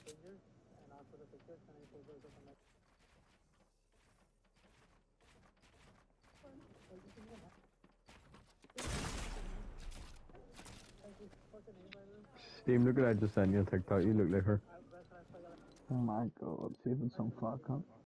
Steam, look at I just sent you a TikTok. You look like her. Oh my god, see if it's on Clark, huh?